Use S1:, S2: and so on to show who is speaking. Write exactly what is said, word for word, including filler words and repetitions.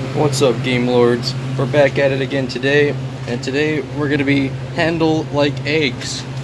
S1: What's up, Game Lords? We're back at it again today, and today we're gonna be handle like eggs.